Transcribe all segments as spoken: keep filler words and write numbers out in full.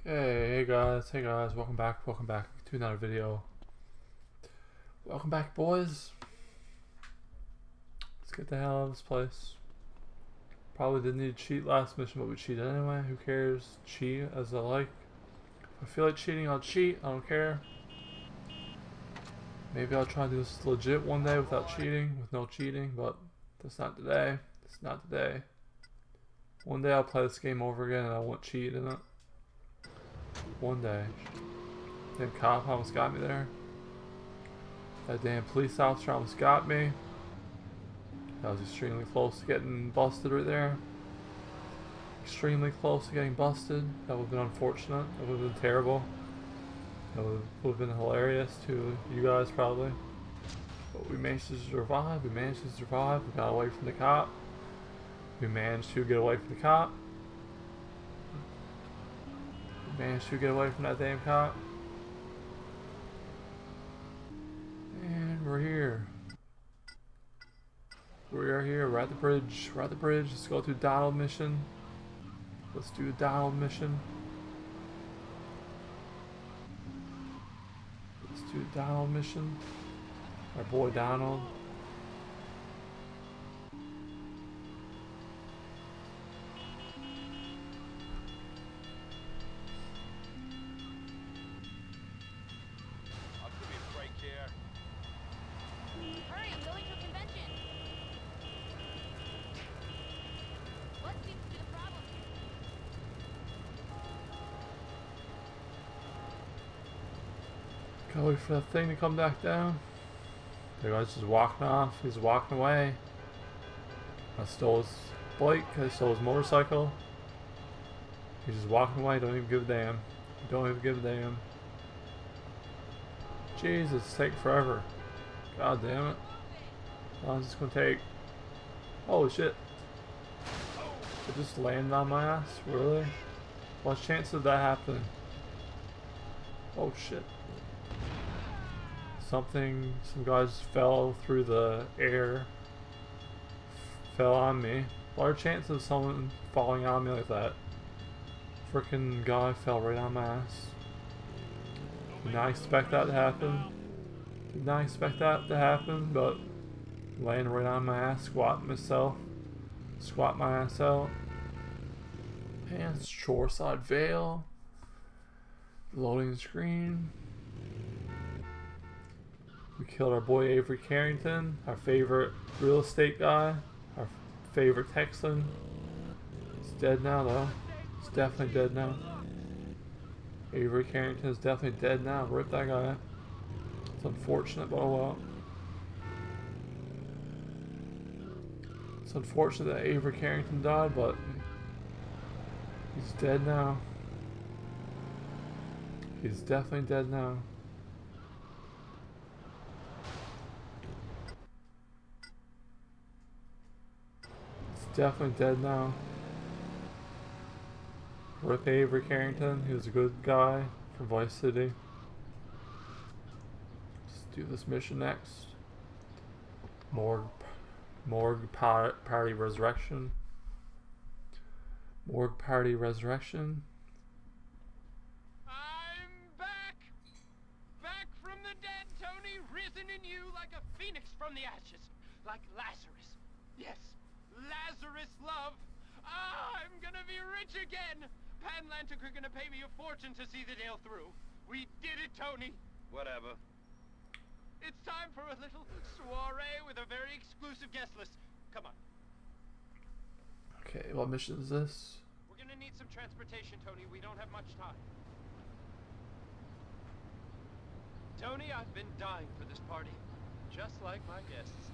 Hey, hey guys, hey guys, welcome back, welcome back to another video. Welcome back, boys. Let's get the hell out of this place. Probably didn't need to cheat last mission, but we cheated anyway. Who cares? Cheat as I like. If I feel like cheating, I'll cheat. I don't care. Maybe I'll try to do this legit one day without cheating, with no cheating, but that's not today. It's not today. One day I'll play this game over again and I won't cheat in it. One day. Damn cop almost got me there. That damn police officer almost got me. That was extremely close to getting busted right there. Extremely close to getting busted. That would have been unfortunate. That would have been terrible. That would have been hilarious to you guys probably. But we managed to survive. We managed to survive. We got away from the cop. We managed to get away from the cop. We managed to get away from that damn cop. And we're here. We are here. We're at the bridge. We're at the bridge. Let's go to Donald mission. Let's do the Donald mission. Let's do the Donald mission. Our boy Donald. Gotta wait for that thing to come back down. The guy's just walking off. He's walking away. I stole his bike. I stole his motorcycle. He's just walking away. Don't even give a damn. Don't even give a damn. Jesus, it's taking forever. God damn it. How long is this gonna take? Holy shit. It just landed on my ass? Really? What's the chance of that happening? Oh shit. Something, some guys fell through the air, fell on me. What are the chances of someone falling on me like that? Freaking guy fell right on my ass. Did not expect that to happen. Did not expect that to happen, but laying right on my ass, squatting myself, squat my ass out. And it's Shoreside Vale. Loading the screen. We killed our boy Avery Carrington, our favorite real estate guy, our favorite Texan. He's dead now though. He's definitely dead now. Avery Carrington is definitely dead now. Rip that guy. It's unfortunate, but oh well. It's unfortunate that Avery Carrington died, but he's dead now. He's definitely dead now. Definitely dead now. Rip Avery Carrington, he was a good guy from Vice City. Let's do this mission next. Morgue, Morgue par Party Resurrection. Morgue Party Resurrection. I'm back! Back from the dead, Tony, risen in you like a phoenix from the ashes. Like Lazarus. Yes. Lazarus love. Ah, I'm gonna be rich again. Panlantic are gonna pay me a fortune to see the deal through. We did it, Tony. Whatever. It's time for a little soiree with a very exclusive guest list. Come on. Okay, what mission is this? We're gonna need some transportation, Tony. We don't have much time. Tony, I've been dying for this party. Just like my guests.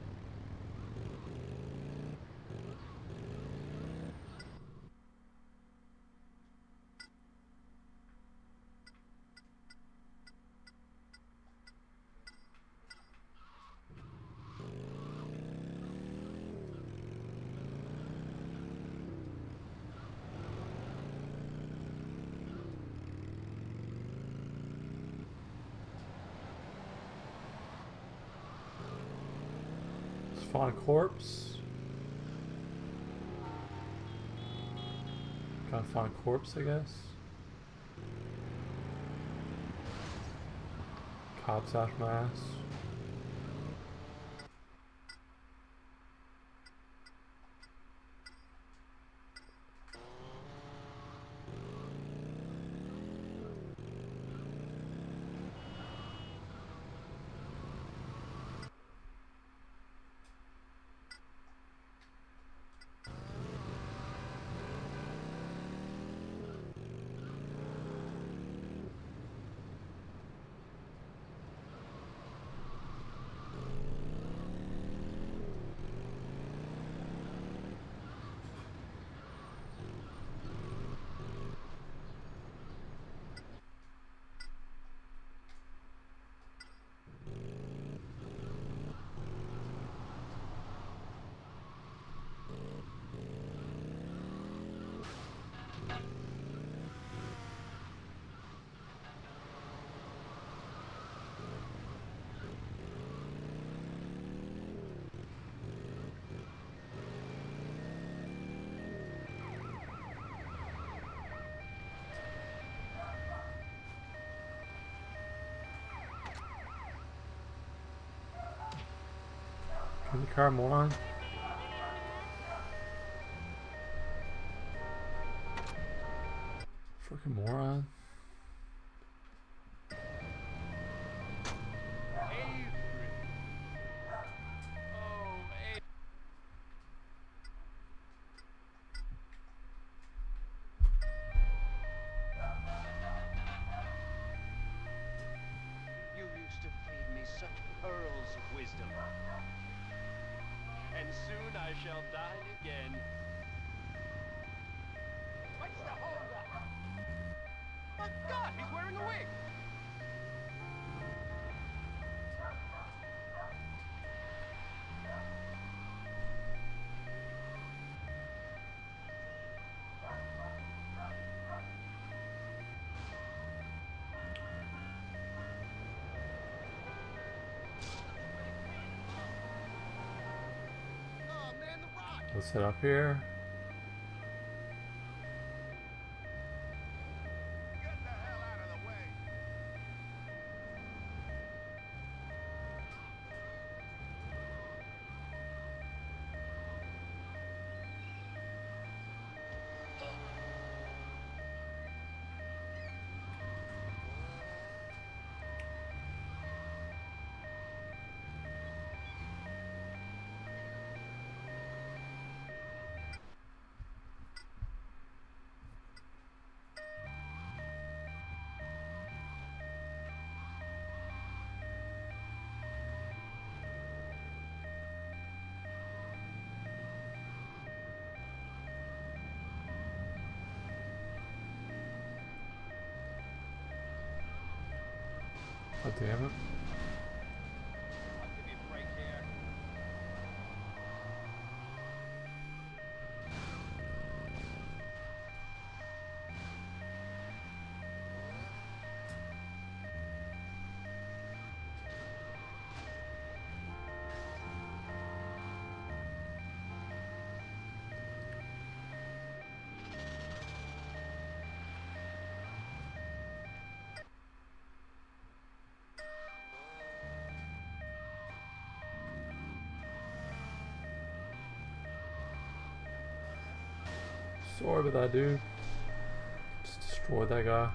Find a corpse. Gotta find a corpse, I guess. Cops after my ass. Turn the car more on. Freaking moron. You used to feed me such pearls of wisdom. And soon I shall die again. What's the holdup? My God, he's wearing a wig! Oh man, the rock! Let's head up here. Get the hell out of the way! God damn it. I'll give you a break here. Sorry about that, dude. Just destroyed that guy.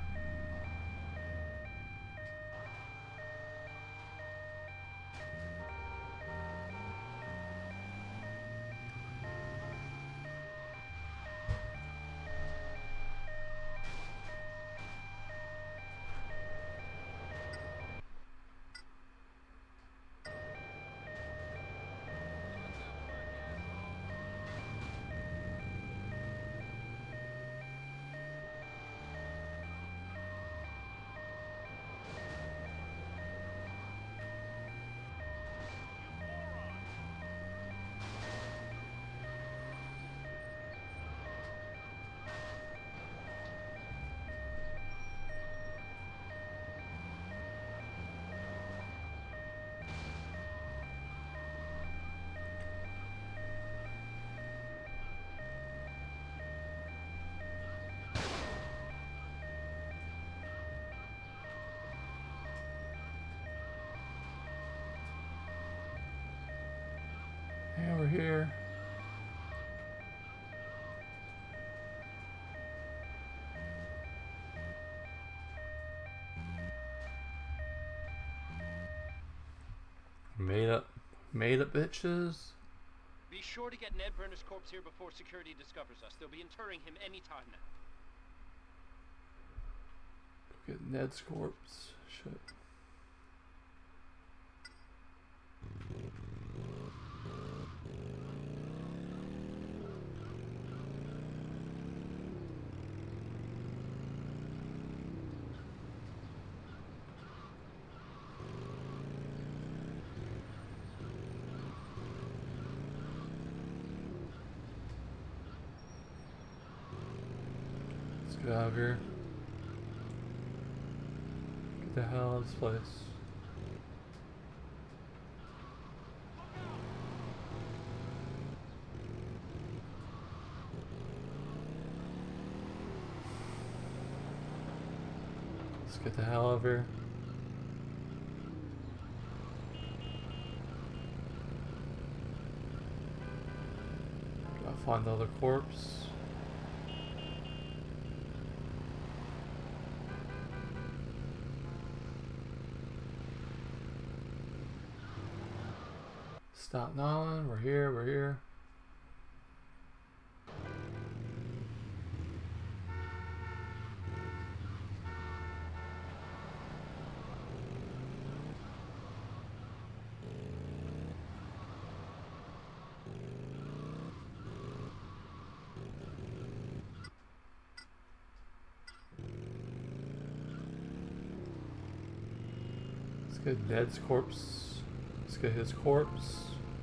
here. Made up, made up bitches. Be sure to get Ned Burner's corpse here before security discovers us. They'll be interring him any time now. Go get Ned's corpse. Shit. Get out of here. Get the hell out of this place. Let's get the hell out of here. Gotta find the other corpse. Stop gnawing, we're here, we're here. Let's get Ned's corpse. Let's get his corpse.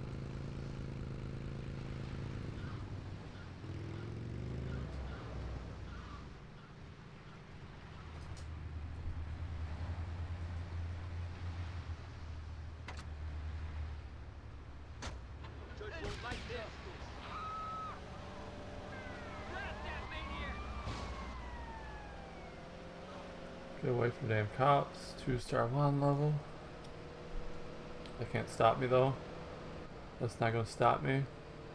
Get away from damn cops. Two star one level. They can't stop me though. That's not gonna stop me.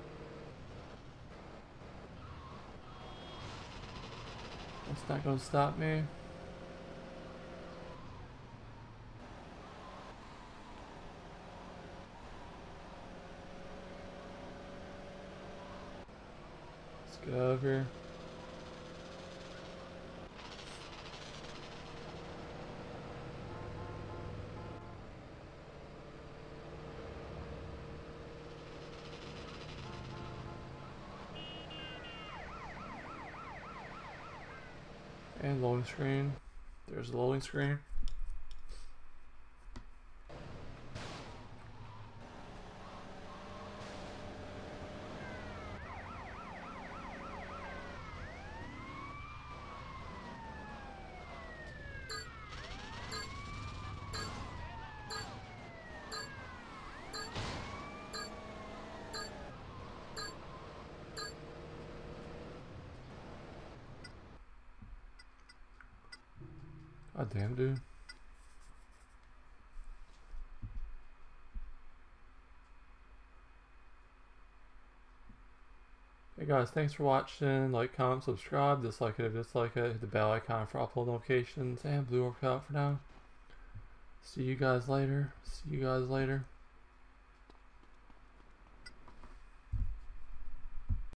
That's not gonna stop me. Let's get out of here. And loading screen. There's the loading screen. God damn, dude. Hey guys, thanks for watching. Like, comment, subscribe, dislike it if you dislike it. Hit the bell icon for upload notifications, and blue workout for now. See you guys later. See you guys later.